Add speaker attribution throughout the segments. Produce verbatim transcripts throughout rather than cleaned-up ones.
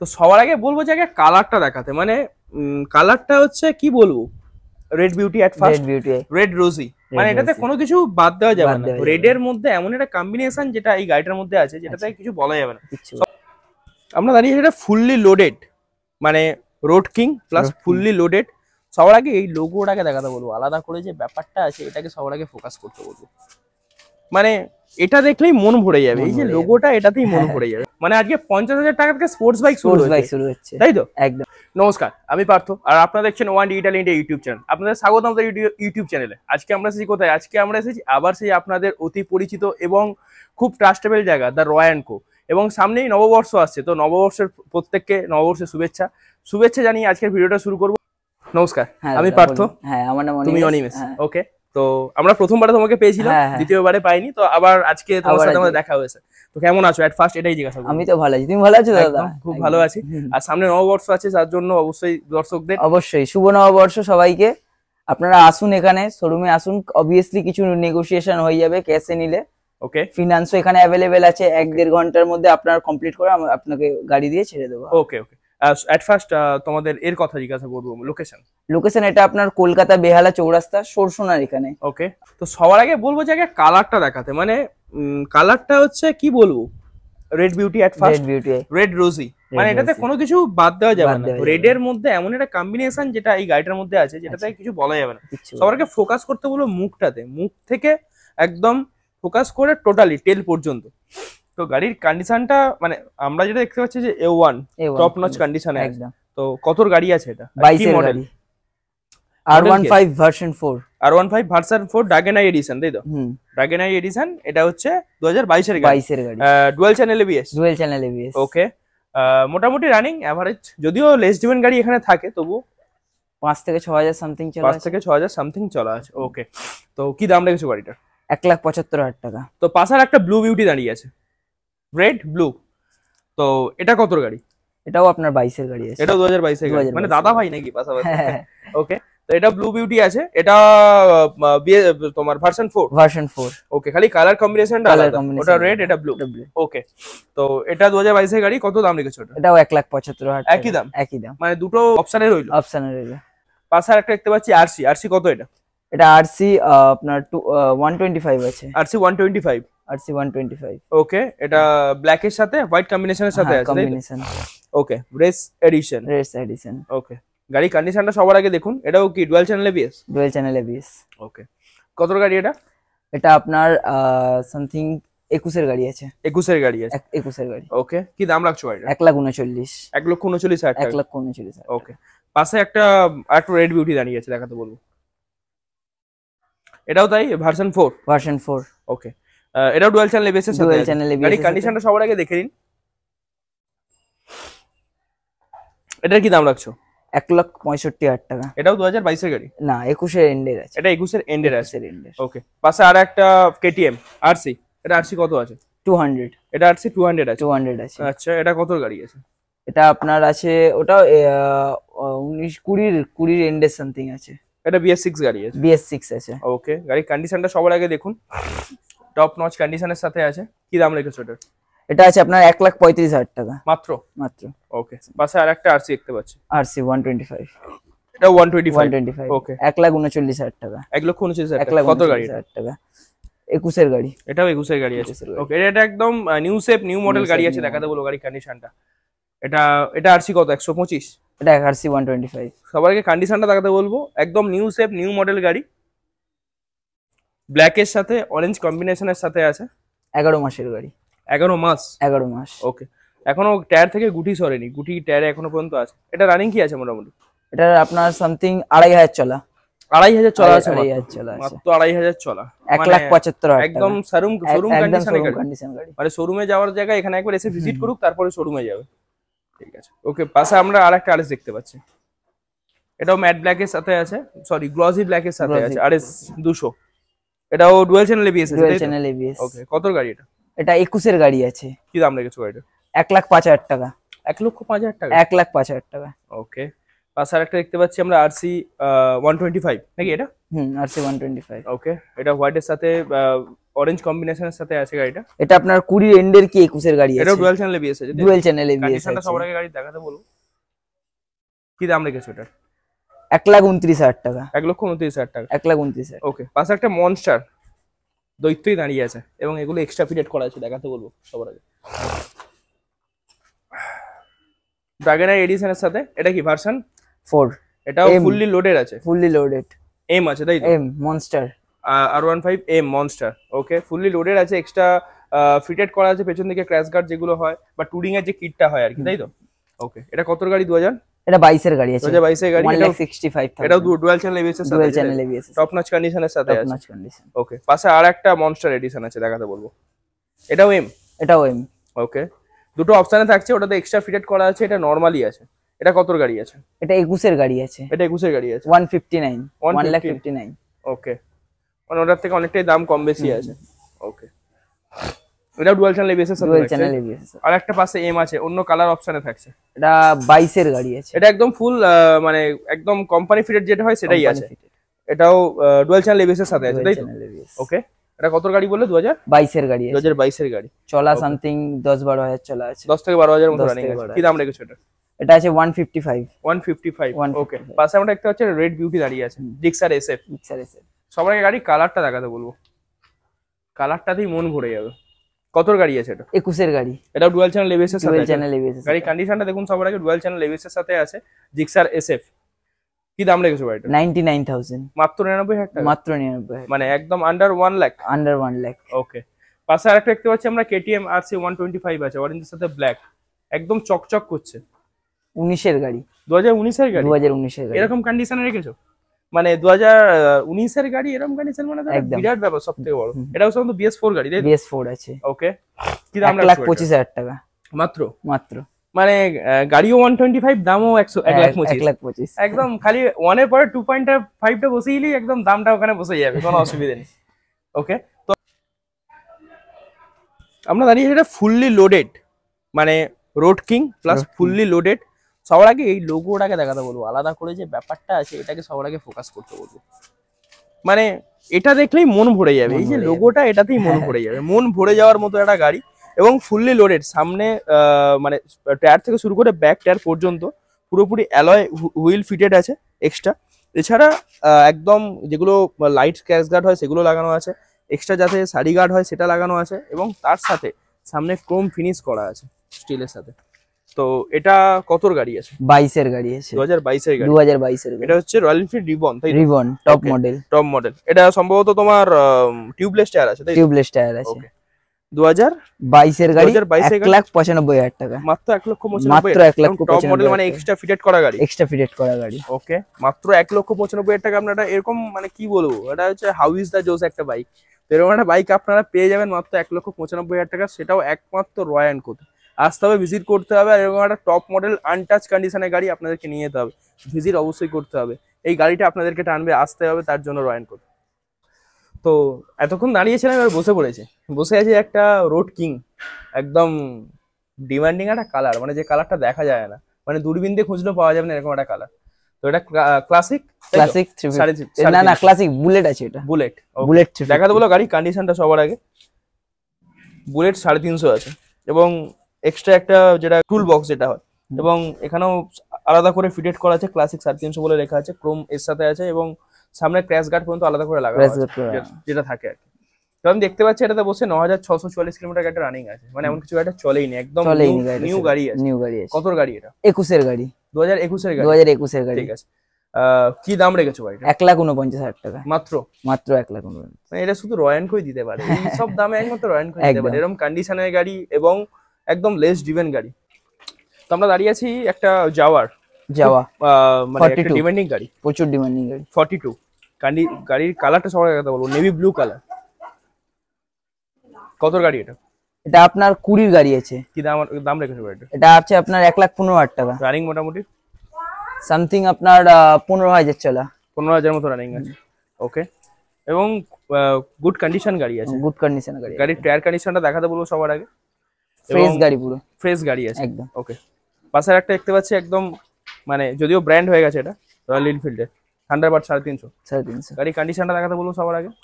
Speaker 1: তো সবার আগে বলবো যে আগে কালারটা দেখাতে, মানে কালারটা হচ্ছে কি বলবো, red beauty at first,
Speaker 2: red beauty,
Speaker 1: red rosy, মানে এটাতে কোনো কিছু বাদ দেওয়া যাবে না। রেড এর মধ্যে এমন একটা কম্বিনেশন যেটা এই গাড়িটার মধ্যে আছে, যেটাতে কিছু বলা যাবে না। আমরা দাঁড়িয়ে এটা ফুললি লোডেড, মানে road king plus fully loaded. সবার আগে এই লোগোটাকে দেখাতে বলবো, আলাদা করে যে ব্যাপারটা আছে এটাকে সবার আগে ফোকাস করতে বলবো। মানে এটা দেখলেই মন ভরে যাবে, এই যে লোগোটা এটাতেই মন ভরে যাবে। মানে আজকে পঞ্চাশ হাজার টাকা থেকে স্পোর্টস বাইক শুরু হচ্ছে, তাই তো?
Speaker 2: একদম।
Speaker 1: নমস্কার, আমি পার্থ, আর আপনারা দেখছেন one digital India YouTube channel. আপনাদের স্বাগত আমাদের ইউটিউব চ্যানেলে। আজকে আমরা এসেছি কোথায়? আজকে আমরা এসেছি আবার সেই আপনাদের অতি পরিচিত এবং খুব ট্রাস্টেবল জায়গা, দ্য রয় অ্যান্ড কো। এবং সামনেই নববর্ষ আসছে, তো নববর্ষের প্রত্যেককে নববর্ষের শুভেচ্ছা শুভেচ্ছা জানিয়ে আজকের ভিডিওটা শুরু করবো। নমস্কার, আমি পার্থ।
Speaker 2: হ্যাঁ, আমার নাম
Speaker 1: তুমি অনিমেষ। ওকে, তো আমরা প্রথমবারে তোমাকে পেয়েছিলাম, দ্বিতীয়বারে পাইনি, তো আবার আজকে তোমার সাথে আমাদের দেখা হয়েছে। তো কেমন আছো এট ফার্স্ট এটাই জিজ্ঞাসা করব।
Speaker 2: আমি তো ভালো আছি, তুমি ভালো আছো দাদা?
Speaker 1: খুব ভালো আছি। আর সামনে নববর্ষ আছে, তার জন্য অবশ্যই দর্শকদের
Speaker 2: অবশ্যই শুভ নববর্ষ সবাইকে। আপনারা আসুন, এখানে শোরুমে আসুন। অবভিয়াসলি কিছু নেগোসিয়েশন হয়ে যাবে ক্যাশে নিলে।
Speaker 1: ওকে,
Speaker 2: ফিনান্সও এখানে অ্যাভেলেবেল আছে। এক দেড় ঘন্টার মধ্যে আপনার কমপ্লিট করে আপনাকে গাড়ি দিয়ে ছেড়ে দেবো।
Speaker 1: ওকে ওকে, এট ফার্স্ট তোমাদের এর কথা জিজ্ঞাসা করবো, লোকেশন।
Speaker 2: লোকেশন এটা আপনার কলকাতা বেহালা চৌরাস্তা, সরসোনার এখানে।
Speaker 1: ওকে, তো সবার আগে বলবো যে আগে কালারটা দেখাতে, মানে কালারটা হচ্ছে কি বলবো, red beauty at first,
Speaker 2: red beauty,
Speaker 1: red rosy, মানে এটাতে কোনো কিছু বাদ দেওয়া যাবে না। রেড এর মধ্যে এমন একটা কম্বিনেশন যেটা এই গাড়িটার মধ্যে আছে, যেটাতে কিছু বলা যাবে না। সবার আগে ফোকাস করতে বলবো মুখটাতে, মুখ থেকে একদম ফোকাস করে টোটালি টেল পর্যন্ত। তো গাড়ির কন্ডিশনটা, মানে আমরা যেটা দেখতে পাচ্ছি যে এ ওয়ান টপ নচ কন্ডিশনে একদম। তো কতর গাড়ি আছে এটা?
Speaker 2: বাইশ এর গাড়ি, আর ফিফটিন ভার্সন ফোর,
Speaker 1: আর fifteen version four dragon eye edition, তাই তো? হুম, ড্রাগন আই এডিশন। এটা হচ্ছে দুই হাজার বাইশ এর গাড়ি,
Speaker 2: বাইশ এর গাড়ি,
Speaker 1: dual channel ABS,
Speaker 2: dual channel ABS.
Speaker 1: Okay, মোটামুটি রানিং এভারেজ, যদিও লেস ডিমেন্ট গাড়ি এখানে থাকে, তবু
Speaker 2: পাঁচ থেকে ছ হাজার সামথিং চলা,
Speaker 1: পাঁচ থেকে ছ হাজার সামথিং চলা আছে। ওকে, তো কি দাম রেখেছো গাড়িটার?
Speaker 2: এক লাখ পঁচাত্তর হাজার টাকা।
Speaker 1: তো পাশার একটা ব্লু বিউটি দাঁড়িয়ে আছে, রেড ব্লু। তো এটা কতর গাড়ি?
Speaker 2: এটাও আপনার বাইশ এর গাড়ি আছে।
Speaker 1: এটাও দু হাজার বাইশ এর গাড়ি, মানে দাদা ভাই নাকি পাশাপাশি? ওকে, তো এটা ব্লু বিউটি আছে, এটা তোমার version four,
Speaker 2: version four.
Speaker 1: Okay, খালি কালার কম্বিনেশনটা আলাদা, ওটা রেড এটা ব্লু। ওকে, তো এটা দু হাজার বাইশ এর গাড়ি, কত দাম রেখেছো এটা?
Speaker 2: এটাও এক লাখ পঁচাত্তর হাজার।
Speaker 1: একই দাম?
Speaker 2: একই দাম,
Speaker 1: মানে দুটো অপশনে রইলো।
Speaker 2: অপশনে রইলো।
Speaker 1: পাশে একটা দেখতে পাচ্ছি আরসি, আরসি কত এটা?
Speaker 2: এটা আরসি আপনার ওয়ান টোয়েন্টি ফাইভ আছে,
Speaker 1: RC one twenty five,
Speaker 2: RC one twenty five.
Speaker 1: Okay, এটা ব্ল্যাক এর সাথে হোয়াইট কম্বিনেশনের সাথে আছে,
Speaker 2: combination.
Speaker 1: Okay, race edition,
Speaker 2: race edition.
Speaker 1: Okay, গাড়ি কন্ডিশনটা সবার আগে দেখুন। এটাও কি dual channel ABS?
Speaker 2: Dual channel ABS.
Speaker 1: Okay, কতর গাড়ি এটা?
Speaker 2: এটা আপনার সামথিং একুশ এর গাড়ি আছে।
Speaker 1: একুশ এর গাড়ি আছে,
Speaker 2: একুশ এর গাড়ি।
Speaker 1: ওকে, কি দাম রাখছো গাড়িটা?
Speaker 2: এক লাখ উনচল্লিশ,
Speaker 1: এক লক্ষ উনচল্লিশ হাজার টাকা,
Speaker 2: এক লক্ষ উনচল্লিশ হাজার।
Speaker 1: ওকে, পাশে একটা আরেকটু রেড বিউটি দাঁড়িয়ে আছে, দেখাতে বলবো। এটাও তাই, version four,
Speaker 2: version four.
Speaker 1: Okay, এটাও ডুয়াল চ্যানেল এবিএস এর সাথে
Speaker 2: ডুয়াল চ্যানেল এবিএস।
Speaker 1: গাড়ি কন্ডিশনটা সবার আগে দেখে নিন। এটার কি দাম রাখছো?
Speaker 2: এক লাখ পঁয়ষট্টি হাজার টাকা।
Speaker 1: এটাও দু হাজার বাইশ এর গাড়ি?
Speaker 2: না, একুশের এন্ডের আছে।
Speaker 1: এটা একুশের এন্ডের আছে, ওকে। পাশে আর একটা কেটিএম আরসি, এটা আরসি কত আছে?
Speaker 2: Two hundred.
Speaker 1: এটা আরসি টু হান্ড্রেড আছে,
Speaker 2: টু হান্ড্রেড আছে।
Speaker 1: আচ্ছা, এটা কত গাড়ি আছে?
Speaker 2: এটা আপনার আছে, ওটা উনিশ কুড়ির কুড়ির এন্ডের সামথিং আছে।
Speaker 1: এটা বিএস সিক্স গাড়ি আছে,
Speaker 2: বিএস সিক্স আছে।
Speaker 1: ওকে, গাড়ির কন্ডিশনটা সবার আগে দেখুন, টপ নচ কন্ডিশনের সাথে আছে। কি দাম রেখেছো এটার?
Speaker 2: এটা আছে আপনার এক লাখ পঁয়ত্রিশ হাজার টাকা
Speaker 1: মাত্র,
Speaker 2: মাত্র।
Speaker 1: ওকে, পাশে আর একটা আরসি দেখতে পাচ্ছি,
Speaker 2: আরসি ওয়ান টোয়েন্টি ফাইভ।
Speaker 1: এটা one twenty five,
Speaker 2: one twenty five,
Speaker 1: okay,
Speaker 2: এক লাখ উনচল্লিশ হাজার টাকা।
Speaker 1: এক লক্ষ উনচল্লিশ হাজার টাকা। কত গাড়ি
Speaker 2: টাকা? একুশের গাড়ি।
Speaker 1: এটাও একুশের গাড়ি আছে, ওকে। এটা একদম নিউ শেপ নিউ মডেল গাড়ি আছে, দেখাতে বলো গাড়ির কন্ডিশনটা। এটা এটা আরসি কত? একশো পঁচিশ।
Speaker 2: এটা আরসি ওয়ান টোয়েন্টি ফাইভ।
Speaker 1: সবাইকে কন্ডিশনটা দেখাতে বলবো, একদম নিউ শেপ নিউ মডেল গাড়ি, ব্ল্যাক এর সাথে অরেঞ্জ কম্বিনেশনের সাথে আছে।
Speaker 2: এগারো মাসের গাড়ি।
Speaker 1: এগারো মাস?
Speaker 2: এগারো মাস,
Speaker 1: ওকে। এখনো টায়ার থেকে গুটি সরেনি, গুটি টায়ারে এখনো পর্যন্ত আছে। এটা রানিং কি আছে মোটামুটি?
Speaker 2: এটা আপনার সামথিং আড়াই হাজার চলা।
Speaker 1: আড়াই হাজার চলা আছে,
Speaker 2: মাত্র
Speaker 1: আড়াই হাজার চলা।
Speaker 2: এক লাখ পঁচাত্তর হাজার,
Speaker 1: একদম শোরুম শোরুম কন্ডিশনের
Speaker 2: গাড়ি।
Speaker 1: মানে শোরুমে যাওয়ার জায়গায় এখানে একবার এসে ভিজিট করুক, তারপরে শোরুমে যাবে, ঠিক আছে। ওকে, পাশে আমরা আরেকটা আরএস দেখতে পাচ্ছি, এটাও ম্যাট ব্ল্যাক এর সাথে আছে, সরি গ্লসি ব্ল্যাক এর সাথে আছে, আরএস দুশো। এটাও ডুয়াল চ্যানেল এবিএস আছে,
Speaker 2: ডুয়াল চ্যানেল এবিএস।
Speaker 1: ওকে, কত গাড়ি এটা?
Speaker 2: এটা একুশের গাড়ি আছে।
Speaker 1: কি দাম রেখেছো গাড়িটা?
Speaker 2: এক লাখ পাঁচ হাজার টাকা।
Speaker 1: এক লক্ষ পাঁচ হাজার টাকা?
Speaker 2: এক লাখ পাঁচ হাজার টাকা,
Speaker 1: ওকে। পাশে আরেকটা দেখতে পাচ্ছি আমরা আরসি ওয়ান টোয়েন্টি ফাইভ নাকি এটা?
Speaker 2: হুম, RC one twenty five.
Speaker 1: Okay, এটা হোয়াইট এর সাথে অরেঞ্জ কম্বিনেশনের সাথে আছে গাড়িটা।
Speaker 2: এটা আপনার কুড়ি এন্ডের কি একুশ এর গাড়ি আছে।
Speaker 1: এটা ডুয়াল চ্যানেল এবিএস আছে।
Speaker 2: ডুয়াল চ্যানেল এবিএস আছে।
Speaker 1: কন্ডিশনটা সবার আগে গাড়ি দেখাতে বলবো। কি দাম রেখেছো এটার?
Speaker 2: এক লাখ উনত্রিশ হাজার টাকা।
Speaker 1: এক লক্ষ উনত্রিশ হাজার টাকা।
Speaker 2: এক লাখ উনত্রিশ হাজার।
Speaker 1: ওকে, পাশে একটা মনস্টার দৈত্যই দাঁড়িয়ে আছে এবং এগুলো এক্সট্রা ফিটেড করা আছে, দেখাতে বলবো সবার আগে। ড্রাগনার এডিশনের সাথে এটা কি ভার্সন
Speaker 2: ফোর?
Speaker 1: এটাও ফুললি লোডেড আছে।
Speaker 2: ফুললি লোডেড
Speaker 1: এম আছে তাই তো?
Speaker 2: M monster
Speaker 1: R one five M monster. Okay, fully loaded আছে, এক্সট্রা ফিটেড করা আছে পেছন দিকে ক্র্যাশ গার্ড যেগুলো হয় বা টুরিং এর যে কিটটা হয় আর কি, তাই তো? ওকে, এটা কত গাড়ি? দু হাজার
Speaker 2: এটা বাইশ এর গাড়ি আছে।
Speaker 1: দু হাজার বাইশ এর গাড়ি।
Speaker 2: এক লাখ ষাট হাজার।
Speaker 1: এটাও ডুয়াল চ্যানেল এবিএস এর সাথে।
Speaker 2: Dual channel ABS
Speaker 1: top notch কন্ডিশনের সাথে আছে।
Speaker 2: Top notch condition.
Speaker 1: ওকে, পাশে আরেকটা মনস্টার এডিশন আছে, দেখাতে বলবো। এটাও এম?
Speaker 2: এটাও এম।
Speaker 1: ওকে, দুটো অপশনে থাকছে, ওটাতে এক্সট্রা ফিটেড করা আছে, এটা নরমালি আছে। এটা কত গাড়ি আছে?
Speaker 2: এটা একুশ এর গাড়ি আছে।
Speaker 1: এটা একুশ এর গাড়ি আছে।
Speaker 2: One fifty nine. One lakh fifty nine.
Speaker 1: Okay, মানে ওটার থেকে অনেকটাই দাম কম বেশি আছে। ওকে, এটা ডুয়াল চ্যানেল এবিএস এর সাথে।
Speaker 2: Dual channel ABS.
Speaker 1: আর একটা পাশে এম আছে, অন্য কালার অপশনে থাকছে।
Speaker 2: এটা বাইশ এর গাড়ি আছে।
Speaker 1: এটা একদম ফুল মানে একদম কোম্পানি ফিটেড যেটা হয় সেটাই আছে। এটাও ডুয়াল চ্যানেল এবিএস এর সাথে আছে, তাই তো? ওকে, এটা কত গাড়ি বললে? দু হাজার বাইশ
Speaker 2: এর গাড়ি আছে।
Speaker 1: দু হাজার বাইশ এর গাড়ি।
Speaker 2: চলা সামথিং দশ বারো হাজার চলা আছে।
Speaker 1: দশ থেকে বারো হাজার মতো রানিং আছে। কি দাম রেখেছো এটা?
Speaker 2: এটা আছে one fifty five.
Speaker 1: One fifty five. Okay, পাশে আমরা একটা হচ্ছে রেড বিউটি দাঁড়িয়ে আছে, জিক্সার এসএফ।
Speaker 2: Gixxer SF.
Speaker 1: সবার আগে গাড়ি কালারটা দেখাতে বলবো, কালারটাতেই মন ভরে যাবে। কত গাড়ি আছে এটা?
Speaker 2: একুশ এর গাড়ি।
Speaker 1: এটা ডুয়াল চ্যানেল এবিএস এর সাথে।
Speaker 2: Dual channel ABS.
Speaker 1: গাড়ি কন্ডিশনটা দেখুন সবার আগে, ডুয়াল চ্যানেল এবিএস এর সাথে আছে, জিক্সার এসএফ। কি দাম রেখেছো গাড়িটা?
Speaker 2: Ninety nine thousand.
Speaker 1: মাত্র নিরানব্বই হাজার টাকা।
Speaker 2: মাত্র নিরানব্বই হাজার,
Speaker 1: মানে একদম under one lakh.
Speaker 2: Under one lakh.
Speaker 1: Okay, পাশে আরেকটা দেখতে পাচ্ছি আমরা KTM RC one twenty five আছে, অরেঞ্জের সাথে ব্ল্যাক, একদম চকচক করছে।
Speaker 2: উনিশ এর গাড়ি।
Speaker 1: দু হাজার উনিশ এর গাড়ি।
Speaker 2: দু হাজার উনিশ এর গাড়ি।
Speaker 1: এরকম কন্ডিশনে রেখেছো? মানে দু হাজার উনিশ এর গাড়ি এরকম কন্ডিশন, মানে বিরাট ব্যাপার, সবথেকে বড়। এটাও সাধারণত বিএস ফোর গাড়ি, তাই তো?
Speaker 2: বিএস ফোর আছে।
Speaker 1: ওকে, কি দাম?
Speaker 2: এক লাখ পঁচিশ হাজার টাকা
Speaker 1: মাত্র।
Speaker 2: মাত্র
Speaker 1: মানে গাড়িও ওয়ান টোয়েন্টি ফাইভ, দামও একশো এক লাখ পঁচিশ।
Speaker 2: এক লাখ পঁচিশ।
Speaker 1: একদম খালি ওয়ানের পরে টু পয়েন্ট ফাইভটা বসিয়ে দিলেই একদম দামটা ওখানে বসে যাবে, কোনো অসুবিধা নেই। ওকে, তো আমরা দাঁড়িয়ে এটা ফুললি লোডেড, মানে road king plus fully loaded. সবার আগে এই লোগোটাকে দেখাতে বলবো, আলাদা করে যে ব্যাপারটা আছে এটাকে সবার আগে ফোকাস করতে বলবো। মানে এটা দেখলেই মন ভরে যাবে, এই যে লোগোটা এটাতেই মন ভরে যাবে, মন ভরে যাওয়ার মতো একটা গাড়ি। এবং ফুললি লোডেড, সামনে মানে টায়ার থেকে শুরু করে ব্যাক টায়ার পর্যন্ত পুরোপুরি অ্যালয় হুইল ফিটেড আছে এক্সট্রা। এছাড়া একদম যেগুলো লাইট ক্যাশ গার্ড হয় সেগুলো লাগানো আছে, এক্সট্রা যাতে সারি গার্ড হয় সেটা লাগানো আছে, এবং তার সাথে সামনে ক্রোম ফিনিশ করা আছে স্টিলের সাথে। তো এটা কতর গাড়ি আছে?
Speaker 2: বাইশ এর গাড়ি আছে।
Speaker 1: দু হাজার বাইশ এর গাড়ি।
Speaker 2: দু হাজার বাইশ এর গাড়ি।
Speaker 1: এটা হচ্ছে রয়্যাল এনফিল্ড রিবন, তাই?
Speaker 2: রিবন টপ মডেল।
Speaker 1: Top model. এটা সম্ভবত তোমার টিউবলেস টায়ার আছে, তাই?
Speaker 2: টিউবলেস টায়ার আছে।
Speaker 1: ওকে, দু হাজার
Speaker 2: বাইশ এর গাড়ি। এক লাখ পঁচানব্বই হাজার টাকা।
Speaker 1: মাত্র এক লক্ষ পঁচানব্বই।
Speaker 2: মাত্র এক লক্ষ
Speaker 1: টপ মডেল, মানে এক্সট্রা ফিটেড করা গাড়ি।
Speaker 2: এক্সট্রা ফিটেড করা গাড়ি।
Speaker 1: ওকে, মাত্র এক লক্ষ পঁচানব্বই হাজার টাকা। আপনারা এরকম মানে কি বলবো, এটা হচ্ছে হাউ ইজ দা জোস একটা বাইক। এরকম একটা বাইক আপনারা পেয়ে যাবেন মাত্র এক লক্ষ পঁচানব্বই হাজার টাকা, সেটাও একমাত্র রয় অ্যান্ড কোতে। আসতে হবে, ভিজিট করতে হবে, আর এরকম একটা টপ মডেল আনটাচ কন্ডিশনের গাড়ি আপনাদেরকে নিয়ে যেতে হবে, ভিজিট অবশ্যই করতে হবে। এই গাড়িটা আপনাদেরকে টানবে, আসতে হবে, তার জন্য রয় অ্যান্ড কোতে। তো এতক্ষণ দাঁড়িয়েছিলাম, এবার বসে পড়েছে, বসে আছে একটা রোড কিং, একদম ডিমান্ডিং একটা কালার, মানে যে কালারটা দেখা যায় না, মানে দূরবীন দিয়ে খুঁজলেও পাওয়া যাবে না এরকম একটা কালার। তো এটা ক্লাসিক
Speaker 2: ক্লাসিক না না ক্লাসিক বুলেট আছে, এটা
Speaker 1: বুলেট।
Speaker 2: বুলেট
Speaker 1: দেখাতে বলো গাড়ি কন্ডিশনটা সবার আগে। বুলেট সাড়ে তিনশো আছে, এবং এক্সট্রা একটা যেটা টুল বক্স যেটা হয়, এবং এখানেও আলাদা করে ফিটেড করা আছে, ক্লাসিক সাড়ে তিনশো বলে লেখা আছে, ক্রোম এর সাথে আছে, এবং সামনে ক্র্যাশ গার্ড পর্যন্ত আলাদা করে লাগানো আছে যেটা থাকে আর কি। তো আমি দেখতে পাচ্ছি এটাতে বসে ন হাজার ছশো চুয়াল্লিশ কিলোমিটার গাড়িটা রানিং আছে, মানে এমন কিছু গাড়িটা চলেই নি, একদম নিউ গাড়ি আছে।
Speaker 2: নিউ গাড়ি আছে।
Speaker 1: কত গাড়ি এটা?
Speaker 2: একুশ এর গাড়ি।
Speaker 1: দু হাজার একুশ এর গাড়ি।
Speaker 2: দু হাজার একুশ এর গাড়ি।
Speaker 1: ঠিক আছে, কি দাম রেখেছো গাড়িটা?
Speaker 2: এক লাখ উনপঞ্চাশ হাজার টাকা।
Speaker 1: মাত্র
Speaker 2: মাত্র এক লাখ উনপঞ্চাশ।
Speaker 1: এটা শুধু রয়্যান কই দিতে পারে, এই সব দামে একমাত্র রয়্যান কই দিতে পারে, এরকম কন্ডিশনের গাড়ি এবং একদম লেস ড্রিভেন গাড়ি। তো আমরা দাঁড়িয়ে আছি একটা যাওয়ার
Speaker 2: যাওয়া,
Speaker 1: মানে একটা ডিমান্ডিং গাড়ি,
Speaker 2: প্রচুর ডিমান্ডিং গাড়ি।
Speaker 1: ফর্টি টু গাড়ির কালারটা সবার কথা বলবো, নেভি ব্লু কালার। কত গাড়ি এটা?
Speaker 2: এটা আপনার কুড়ির গাড়ি আছে।
Speaker 1: কি দাম দাম রেখেছো এটা?
Speaker 2: এটা আছে আপনার এক লাখ পনেরো হাজার টাকা।
Speaker 1: রানিং মোটামুটি
Speaker 2: সামথিং আপনার পনেরো হাজার চলা,
Speaker 1: পনেরো হাজার মতো রানিং আছে। ওকে, এবং গুড কন্ডিশন গাড়ি আছে।
Speaker 2: গুড কন্ডিশন গাড়ি।
Speaker 1: গাড়ির টায়ার কন্ডিশনটা দেখাতে বলবো সবার আগে।
Speaker 2: ফ্রেশ গাড়ি, পুরো
Speaker 1: ফ্রেশ গাড়ি আছে
Speaker 2: একদম।
Speaker 1: ওকে, পাশে একটা দেখতে পাচ্ছি একদম মানে যদিও ব্র্যান্ড হয়ে গেছে এটা রয়্যাল এনফিল্ডের। থান্ডারবার্ড সাড়ে তিনশো
Speaker 2: সাড়ে তিনশো
Speaker 1: গাড়ি কন্ডিশনটা দেখাতে বলবো সবার আগে।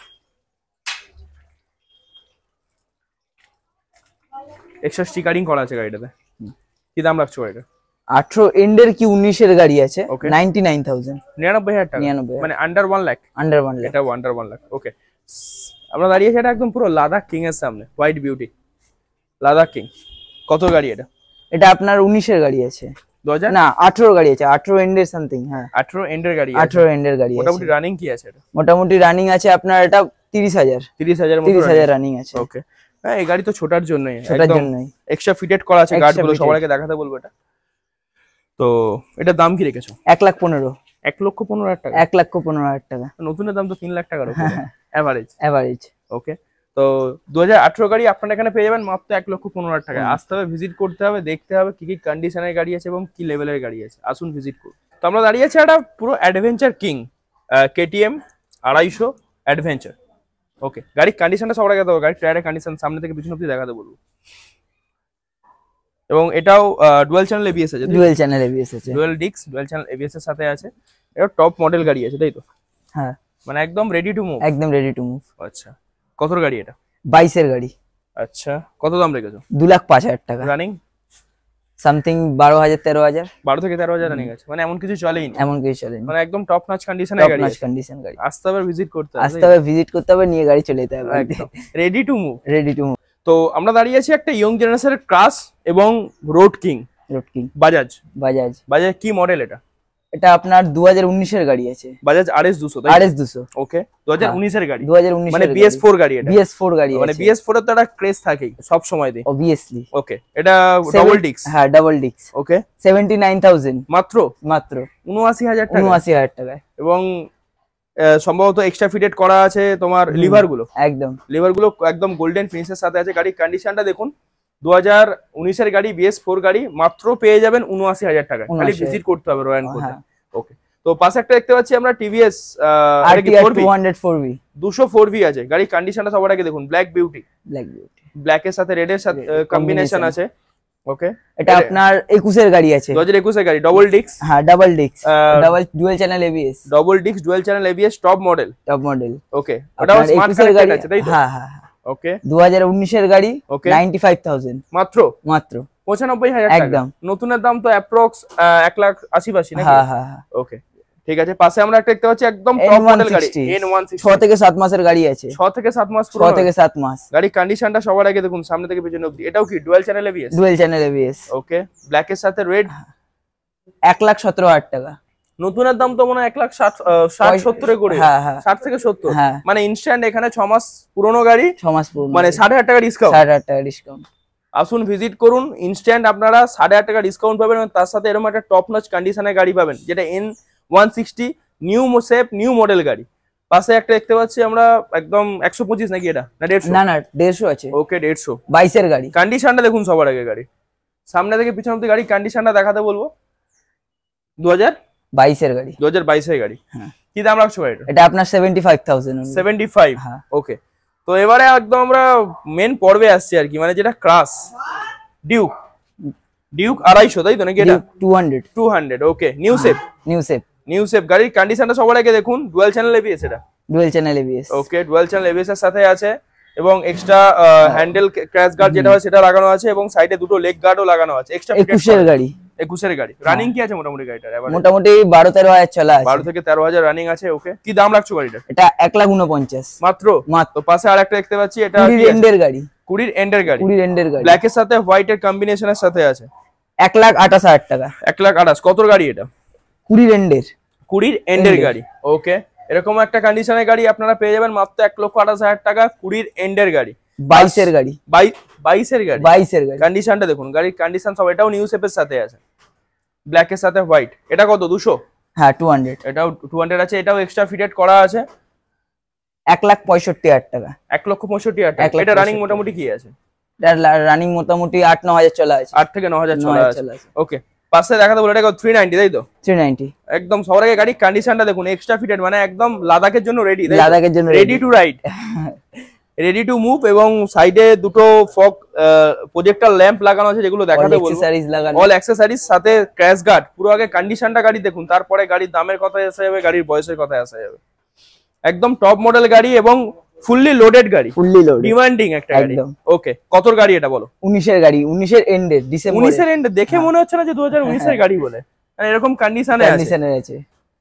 Speaker 1: এক্সট্রা স্টিকারিং করা আছে গাড়িটাতে। কি দাম রাখছো গাড়িটা?
Speaker 2: আঠারো এন্ডের কি উনিশের গাড়ি আছে, নাইনটি নাইন থাউজেন্ড,
Speaker 1: নিরানব্বই হাজার টাকা, মানে under one lakh.
Speaker 2: Under one lakh,
Speaker 1: এটা আন্ডার ওয়ান লাখ। ওকে, আমরা দাঁড়িয়েছি এটা একদম পুরো লাদাখ কিং এর সামনে, হোয়াইট বিউটি লাদাখ কিং। কত গাড়ি এটা?
Speaker 2: এটা আপনার উনিশের গাড়ি আছে,
Speaker 1: দু হাজার
Speaker 2: না আঠারো গাড়ি আছে, আঠারো এন্ডের সামথিং। হ্যাঁ
Speaker 1: আঠারো এন্ডের গাড়ি,
Speaker 2: আঠারো এন্ডের গাড়ি।
Speaker 1: মোটামুটি রানিং কি আছে এটা?
Speaker 2: মোটামুটি রানিং আছে আপনার এটা তিরিশ হাজার,
Speaker 1: তিরিশ হাজার
Speaker 2: তিরিশ হাজার রানিং আছে।
Speaker 1: ওকে, হ্যাঁ এই গাড়ি তো ছোটার জন্যই,
Speaker 2: ছোটার জন্যই
Speaker 1: এক্সট্রা ফিটেড করা আছে গার্ড গুলো, সবাইকে দেখাতে বলবো এটা। তো এটার দাম কি রেখেছো?
Speaker 2: এক লাখ পনেরো,
Speaker 1: এক লক্ষ পনেরো হাজার টাকা,
Speaker 2: এক লক্ষ পনেরো হাজার টাকা।
Speaker 1: নতুনের দাম তো তিন লাখ টাকার উপরে এভারেজ,
Speaker 2: এভারেজ।
Speaker 1: ওকে, তো দু হাজার আঠারো গাড়ি আপনারা এখানে পেয়ে যাবেন মাত্র এক লক্ষ পনেরো হাজার টাকা। আসতে হবে, ভিজিট করতে হবে, দেখতে হবে কি কি কন্ডিশনের গাড়ি আছে এবং কি লেভেলের গাড়ি আছে। আসুন ভিজিট করুন। তো আমরা দাঁড়িয়ে আছি একটা পুরো অ্যাডভেঞ্চার কিং কেটিএম আড়াইশো অ্যাডভেঞ্চার। ওকে, গাড়ির কন্ডিশনটা সবার আগে দেবো, গাড়ির টায়ারের কন্ডিশন সামনে থেকে পিছন অব্দি দেখাতে বলবো। এবং এটাও ডুয়াল চ্যানেল এবিএস আছে,
Speaker 2: ডুয়াল চ্যানেল এবিএস আছে,
Speaker 1: dual disc dual channel ABS এর সাথে আছে। এটা টপ মডেল গাড়ি আছে তাই তো?
Speaker 2: হ্যাঁ,
Speaker 1: মানে একদম রেডি টু মুভ,
Speaker 2: একদম রেডি টু মুভ।
Speaker 1: আচ্ছা, কত গাড়ি এটা?
Speaker 2: বাইশের গাড়ি।
Speaker 1: আচ্ছা, কত দাম রেখেছো?
Speaker 2: দু লাখ পাঁচ হাজার টাকা।
Speaker 1: রানিং
Speaker 2: সামথিং বারো হাজার তেরো হাজার,
Speaker 1: বারো থেকে তেরো হাজার রানিং আছে, মানে এমন কিছু চলেই না,
Speaker 2: এমন কিছু চলেই না,
Speaker 1: মানে একদম টপ নাচ কন্ডিশনের গাড়ি,
Speaker 2: টপ নাচ কন্ডিশন গাড়ি।
Speaker 1: আসতে হবে, ভিজিট করতে হবে,
Speaker 2: আসতে হবে, ভিজিট করতে হবে, নিয়ে গাড়ি চলে যেতে হবে,
Speaker 1: একদম ready to move,
Speaker 2: ready to move.
Speaker 1: তো আমরা দাঁড়িয়ে আছি একটা ইয়ং জেনারেশনের ক্রাশ এবং road king,
Speaker 2: road king
Speaker 1: Bajaj.
Speaker 2: Bajaj,
Speaker 1: Bajaj কি মডেল এটা?
Speaker 2: এটা আপনার দু হাজার উনিশের গাড়ি আছে,
Speaker 1: বাজাজ আরএস দুশো,
Speaker 2: আরএস দুশো।
Speaker 1: ওকে, দু হাজার উনিশের গাড়ি,
Speaker 2: দু হাজার উনিশ,
Speaker 1: মানে বিএস ফোর গাড়ি এটা,
Speaker 2: বিএস ফোর গাড়ি,
Speaker 1: মানে বিএস ফোর এর তো একটা ক্রেজ থাকেই সব সময় দিয়ে,
Speaker 2: অবভিয়াসলি।
Speaker 1: ওকে, এটা ডাবল ডিস্ক,
Speaker 2: হ্যাঁ double disc.
Speaker 1: Okay,
Speaker 2: seventy nine thousand,
Speaker 1: মাত্র
Speaker 2: মাত্র
Speaker 1: উনআশি হাজার টাকা,
Speaker 2: উনআশি হাজার টাকায়।
Speaker 1: এবং সম্ভবত এক্সট্রা ফিটেড করা আছে তোমার লিভার গুলো,
Speaker 2: একদম
Speaker 1: লিভার গুলো একদম গোল্ডেন ফিনিশের সাথে আছে। গাড়ির কন্ডিশনটা দেখুন, দু হাজার উনিশের গাড়ি বিএস ফোর গাড়ি, মাত্র পেয়ে যাবেন উনআশি হাজার টাকা, খালি ভিজিট করতে হবে রয়্যাল এনফিল্ডে। ওকে, তো পাশে একটা দেখতে পাচ্ছি আমরা TVS
Speaker 2: RTR two hundred four V,
Speaker 1: দুশো ফোর ভি আছে। গাড়ির কন্ডিশনটা সবার আগে দেখুন, black beauty,
Speaker 2: black beauty,
Speaker 1: black এর সাথে রেড এর সাথে কম্বিনেশন আছে। ওকে,
Speaker 2: এটা আপনার একুশের গাড়ি আছে,
Speaker 1: দু হাজার একুশের গাড়ি, ডাবল ডিস্ক,
Speaker 2: হ্যাঁ double disc, double dual channel ABS,
Speaker 1: double disc dual channel ABS, top model,
Speaker 2: top model.
Speaker 1: Okay, ওটাও স্মার্ট কানেক্টেড আছে তাই তো?
Speaker 2: হ্যাঁ হ্যাঁ,
Speaker 1: ওকে,
Speaker 2: দু হাজার উনিশের গাড়ি,
Speaker 1: ওকে,
Speaker 2: নাইনটি ফাইভ থাউজেন্ড,
Speaker 1: মাত্র
Speaker 2: মাত্র
Speaker 1: পঁচানব্বই হাজার টাকা।
Speaker 2: একদম,
Speaker 1: নতুনের দাম তো অ্যাপ্রক্স এক লাখ আশি পাশি নাকি?
Speaker 2: হ্যাঁ হ্যাঁ,
Speaker 1: ওকে, ঠিক আছে। পাশে আমরা একটা দেখতে পাচ্ছি একদম টপ মডেল গাড়ি, এন ওয়ান সিক্সটি,
Speaker 2: ছয় থেকে সাত মাসের গাড়ি আছে,
Speaker 1: ছয় থেকে সাত মাস,
Speaker 2: ছয় থেকে সাত মাস।
Speaker 1: গাড়ির কন্ডিশনটা সবার আগে দেখুন, সামনে থেকে পেছনে অবধি। এটাও কি dual channel ABS?
Speaker 2: Dual channel ABS.
Speaker 1: Okay, black এর সাথে রেড,
Speaker 2: এক লাখ সতেরো হাজার টাকা।
Speaker 1: নতুনের দাম তো মনে হয় এক লাখ ষাট ষাট সত্তরে করে,
Speaker 2: হ্যাঁ হ্যাঁ,
Speaker 1: ষাট থেকে সত্তর,
Speaker 2: হ্যাঁ,
Speaker 1: মানে ইনস্ট্যান্ট এখানে ছ মাস পুরনো গাড়ি,
Speaker 2: ছ মাস পুরনো,
Speaker 1: মানে ষাট হাজার টাকা ডিসকাউন্ট,
Speaker 2: ষাট হাজার টাকা ডিসকাউন্ট।
Speaker 1: আসুন ভিজিট করুন, ইনস্ট্যান্ট আপনারা ষাট হাজার টাকা ডিসকাউন্ট পাবেন এবং তার সাথে এরকম একটা টপ নচ কন্ডিশনের গাড়ি পাবেন, যেটা N one sixty new shape new model গাড়ি। পাশে একটা দেখতে পাচ্ছি আমরা একদম একশো পঁচিশ নাকি এটা, না দেড়শো?
Speaker 2: না না দেড়শো আছে।
Speaker 1: ওকে, দেড়শো,
Speaker 2: বাইশের গাড়ি।
Speaker 1: কন্ডিশনটা দেখুন সবার আগে, গাড়ি সামনে থেকে পিছন অব্দি গাড়ি কন্ডিশনটা দেখাতে বলবো। দু হাজার
Speaker 2: বাইশের গাড়ি,
Speaker 1: দু হাজার বাইশের গাড়ি।
Speaker 2: হ্যাঁ,
Speaker 1: কি দাম রাখছো এটা?
Speaker 2: এটা আপনার seventy five thousand,
Speaker 1: seventy five.
Speaker 2: হ্যাঁ,
Speaker 1: ওকে, তো এবারে একদম আমরা মেন পর্বে আসছি আর কি, মানে যেটা ক্রাশ ডিউক, ডিউক আড়াইশো তাই তো নাকি? এটা
Speaker 2: two hundred,
Speaker 1: two hundred. Okay, new shape,
Speaker 2: new shape,
Speaker 1: new shape. গাড়ির কন্ডিশনটা সবার আগে দেখুন, ডুয়াল চ্যানেল এবিএস, এটা
Speaker 2: dual channel ABS.
Speaker 1: Okay, dual channel ABS এর সাথে আছে এবং এক্সট্রা হ্যান্ডেল ক্র্যাশ গার্ড যেটা হয় সেটা লাগানো আছে এবং সাইডে দুটো লেগ গার্ডও লাগানো আছে এক্সট্রা।
Speaker 2: একুশের গাড়ি,
Speaker 1: একুশের গাড়ি। রানিং কি আছে মোটামুটি গাড়িটার?
Speaker 2: মোটামুটি বারো তেরো হাজার চলা আছে,
Speaker 1: বারো থেকে তেরো হাজার রানিং আছে। ওকে, কি দাম রাখছো গাড়িটা?
Speaker 2: এটা এক লাখ উনপঞ্চাশ,
Speaker 1: মাত্র।
Speaker 2: মাত্র।
Speaker 1: তো পাশে আর একটা দেখতে পাচ্ছি, এটা
Speaker 2: কুড়ির এন্ডের গাড়ি,
Speaker 1: কুড়ির এন্ডের গাড়ি,
Speaker 2: কুড়ির এন্ডের গাড়ি,
Speaker 1: ব্ল্যাক এর সাথে হোয়াইট এর কম্বিনেশনের সাথে আছে,
Speaker 2: এক লাখ আঠাশ হাজার টাকা,
Speaker 1: এক লাখ আঠাশ। কত গাড়ি এটা?
Speaker 2: কুড়ির এন্ডের,
Speaker 1: কুড়ির এন্ডের গাড়ি। ওকে, এরকম একটা কন্ডিশনের গাড়ি আপনারা পেয়ে যাবেন মাত্র এক লক্ষ আঠাশ হাজার টাকা, কুড়ির এন্ডের গাড়ি,
Speaker 2: বাইশের গাড়ি,
Speaker 1: বাইশের গাড়ি,
Speaker 2: বাইশের গাড়ি।
Speaker 1: কন্ডিশনটা দেখুন, গাড়ির কন্ডিশন সব, এটাও নিউ শেপের সাথে আছে, ব্ল্যাক এর সাথে হোয়াইট। এটা কত? দুশো?
Speaker 2: হ্যাঁ, টু হান্ড্রেড,
Speaker 1: এটাও টু হান্ড্রেড আছে, এটাও এক্সট্রা ফিটেড করা আছে,
Speaker 2: এক লাখ পঁয়ষট্টি হাজার টাকা,
Speaker 1: এক লক্ষ পঁয়ষট্টি হাজার টাকা। এটা রানিং মোটামুটি কি আছে?
Speaker 2: রানিং মোটামুটি আট ন হাজার চলা আছে,
Speaker 1: আট থেকে ন হাজার চলা আছে। ওকে, পাশে দেখাতে বলে, এটা থ্রি নাইনটি তাই তো?
Speaker 2: Three ninety.
Speaker 1: একদম সবার আগে গাড়ির কন্ডিশনটা দেখুন, এক্সট্রা ফিটেড, মানে একদম লাদাখের জন্য রেডি,
Speaker 2: লাদাখের জন্য
Speaker 1: ready to ride. Ready to move এবং সাইডে দুটো ফগ প্রজেক্টর ল্যাম্প লাগানো আছে যেগুলো দেখাতে বলবো, অল অ্যাকসেসরিজ সাথে ক্র্যাশ গার্ড। পুরো আগে কন্ডিশনটা গাড়ি দেখুন, তারপরে গাড়ির দামের কথা আসা যাবে, গাড়ির বয়সের কথা আসা যাবে। একদম টপ মডেল গাড়ি এবং ফুললি লোডেড গাড়ি,
Speaker 2: ফুললি লোডেড,
Speaker 1: ডিমান্ডিং একটা গাড়ি। ওকে, কতর গাড়ি এটা বলো?
Speaker 2: উনিশ এর গাড়ি, উনিশ এর এন্ডে, ডিসেম্বর
Speaker 1: উনিশ এর এন্ডে। দেখে মনে হচ্ছে না যে দু হাজার উনিশ এর গাড়ি বলে, মানে এরকম কন্ডিশনে আছে,
Speaker 2: কন্ডিশনে আছে,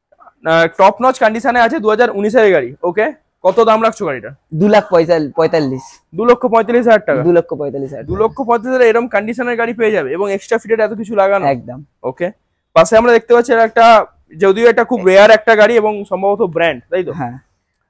Speaker 1: টপ নচ কন্ডিশনে আছে, দু হাজার উনিশ এর গাড়ি। ওকে, কত দাম রাখছো গাড়িটা?
Speaker 2: দু লাখ পঁয়তাল্লিশ,
Speaker 1: দু লক্ষ পঁয়তাল্লিশ হাজার টাকা,
Speaker 2: দু লক্ষ পঁয়তাল্লিশ হাজার,
Speaker 1: দু লক্ষ পঁয়তাল্লিশ হাজার এরকম কন্ডিশনের গাড়ি পেয়ে যাবে এবং এক্সট্রা ফিটেড এত কিছু লাগানো
Speaker 2: একদম।
Speaker 1: ওকে, পাশে আমরা দেখতে পাচ্ছি একটা, যদিও এটা খুব রেয়ার একটা গাড়ি এবং সম্ভবত ব্র্যান্ড, তাই তো?
Speaker 2: হ্যাঁ,